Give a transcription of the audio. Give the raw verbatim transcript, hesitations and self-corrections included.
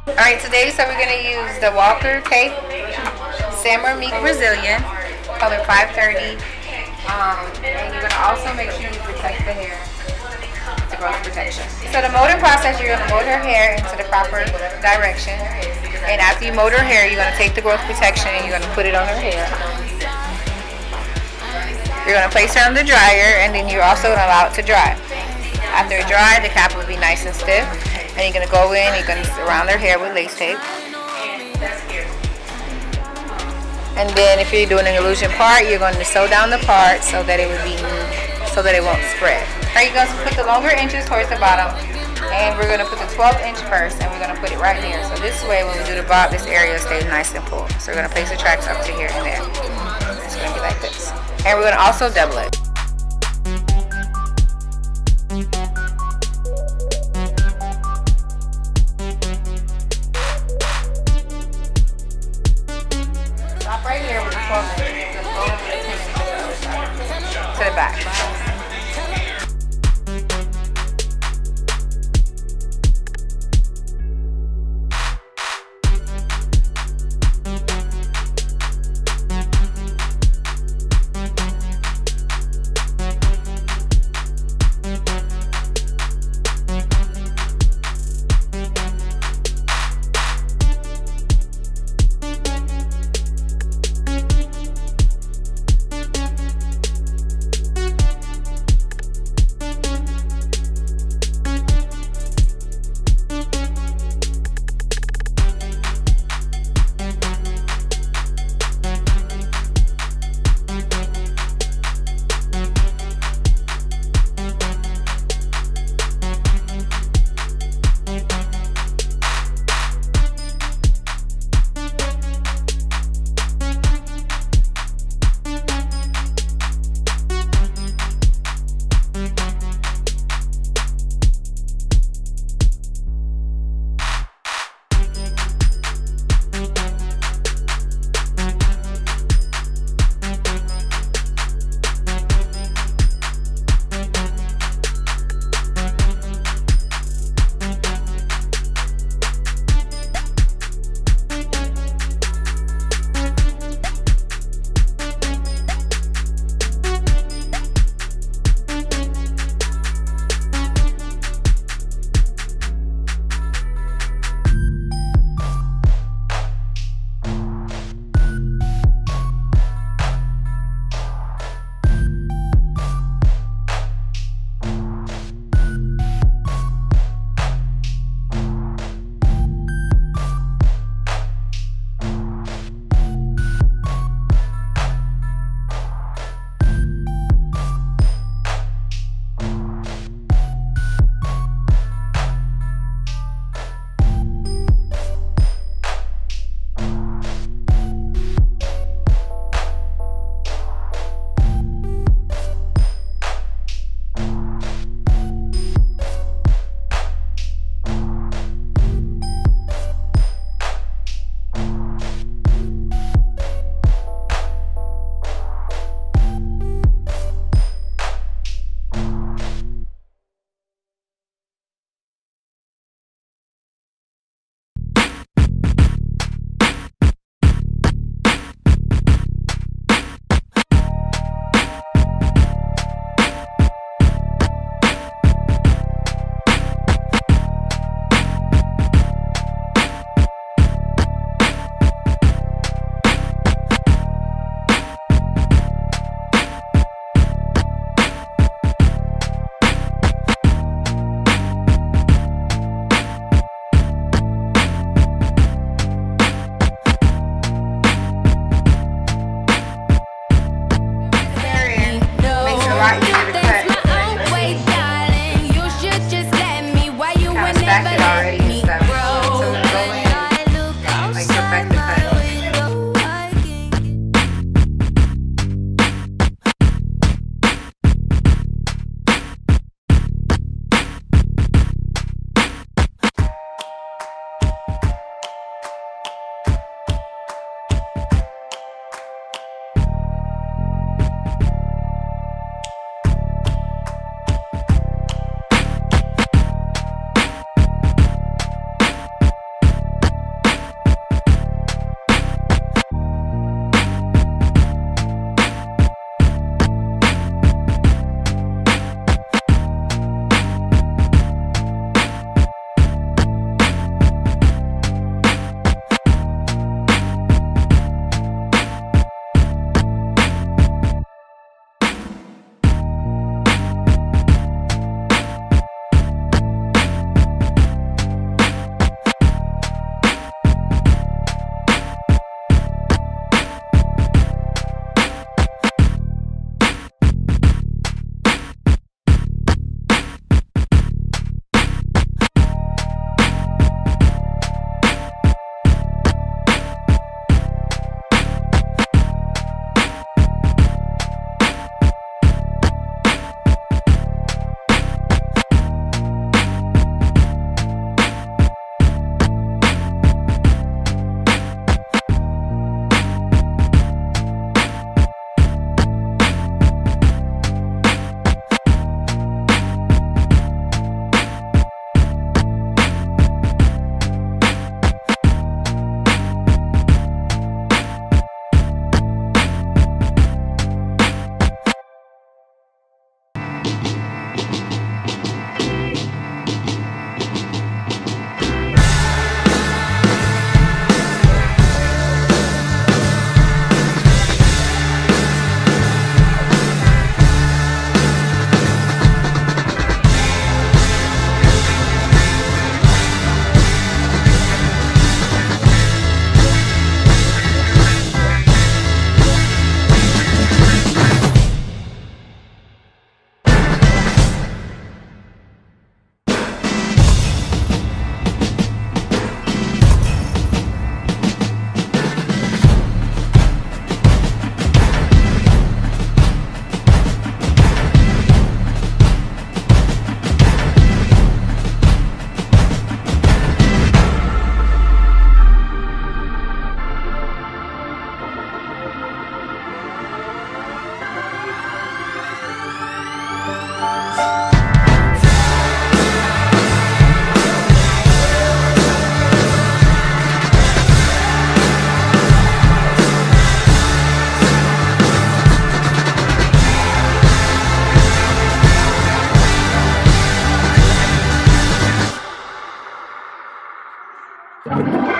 Alright, today so we're going to use the Walker Cape Samarmeek Brazilian, color five thirty. Um, and you're going to also make sure you protect the hair with the growth protection. So the molding process, you're going to mold her hair into the proper direction. And after you mold her hair, you're going to take the growth protection and you're going to put it on her hair. You're going to place her on the dryer, and then you're also going to allow it to dry. After it dries, the cap will be nice and stiff. And you're going to go in, you're going to surround her hair with lace tape. And then if you're doing an illusion part, you're going to sew down the part so that it would be, so that it won't spread. Alright, you're going to put the longer inches towards the bottom. And we're going to put the twelfth inch first, and we're going to put it right here. So this way, when we do the bob, this area stays nice and full. So we're going to place the tracks up to here and there. It's going to be like this. And we're going to also double it. Stop right here with the twelfth inch. Just go over the ten inches to the other side. To the back. it.